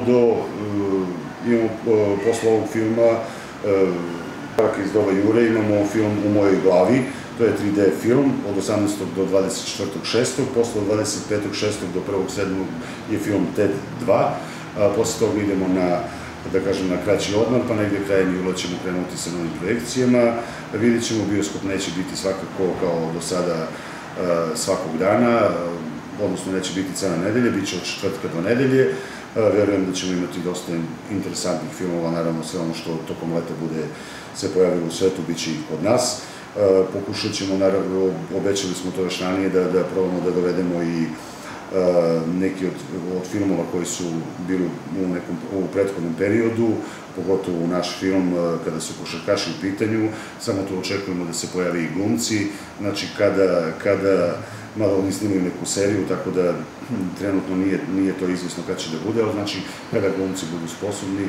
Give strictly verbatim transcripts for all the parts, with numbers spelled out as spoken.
do, imamo posle ovog filma iz doba Jure, imamo film U mojoj glavi, to je tri D film od osamnaestog do dvadeset četvrtog šestog Posle od dvadeset petog šestog do prvog sedmog je film Ted dva, posle toga idemo na, da kažem, na kraći odmor, pa negdje krajem jula ćemo krenuti sa novim projekcijama. Vidjet ćemo, bioskop neće biti svakako kao do sada svakog dana, odnosno neće biti cele nedelje, bit će od četvrtka do nedelje. Verujem da ćemo imati dosta interesantnih filmova, naravno sve ono što tokom leta bude se pojavilo u svetu, bit će i kod nas. Pokušat ćemo, naravno, obećali smo to još ranije, da probamo da dovedemo i neki od filmova koji su bili u prethodnom periodu, pogotovo u naš film kada su košarkaši u pitanju, samo tu očekujemo da se pojave i glumci, znači kada, malo oni snimaju neku seriju, tako da trenutno nije to izvisno kada će da bude, ali znači kada glumci budu sposobni,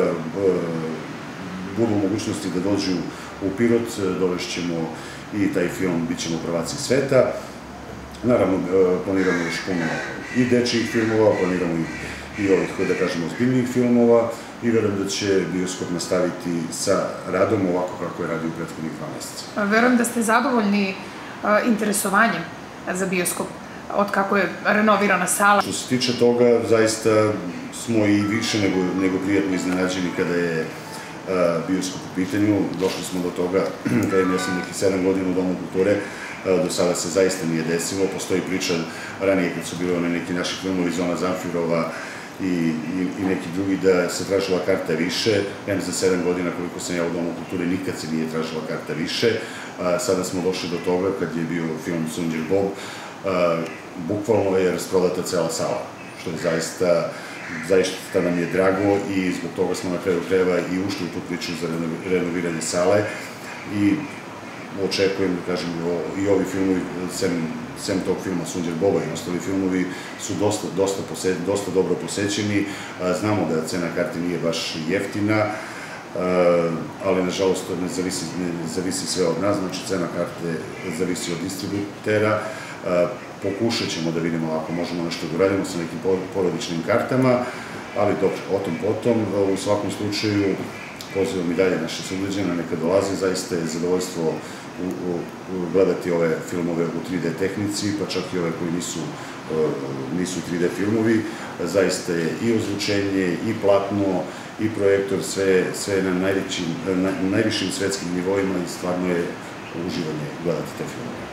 budu u mogućnosti da dođu u Pirot, dovešćemo i taj film, bit ćemo prvaci sveta. Naravno, planiramo još puno i dečijih filmova, planiramo i ovih, da kažemo, ozbiljnijih filmova i verujem da će bioskop nastaviti sa radom ovako kako je radio u prethodnih dva meseca. Verujem da ste zadovoljni interesovanjem za bioskop od kako je renovirana sala. Što se tiče toga, zaista smo i više nego prijatno iznenađeni kada je bioskop u pitanju. Došli smo do toga kada je mislim neki sedam godina u Domu kulture. Do sada se zaista nije desilo. Postoji priča ranije kad su bili neki naši filmovi Zona Zamfirova i neki drugi da se tražila karta više. Ja za sedam godina koliko sam ja u Domu kulture nikad se nije tražila karta više. Sada smo došli do toga kad je bio film Sunđer Bob. Bukvalno je rasprodata cela sala, što je zaista zaista nam je drago i zbog toga smo na kraju krajeva i ušli u tu priču za renoviranje sale i očekujem, da kažem, i ovi filmovi, sem tog filma Sunđer Boba i ostali filmovi su dosta dobro posećeni. Znamo da cena karti nije baš jeftina, ali nažalost ne zavisi sve od nas, znači cena karte zavisi od distributera. Pokušat ćemo da vidimo ako možemo nešto da uradimo sa nekim porodičnim kartama, ali dobro, o tom potom. U svakom slučaju pozivam i dalje naše sugrađane, neka dolaze, zaista je zadovoljstvo gledati ove filmove u tri D tehnici, pa čak i ove koji nisu tri D filmovi. Zaista je i ozvučenje, i platno, i projektor, sve na najvišim svetskim nivoima i stvarno je uživanje gledati te filmove.